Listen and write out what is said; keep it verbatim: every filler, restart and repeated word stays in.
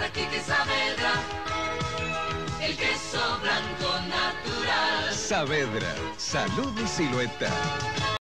practique Saavedra, el queso blanco natural. Saavedra, salud y silueta.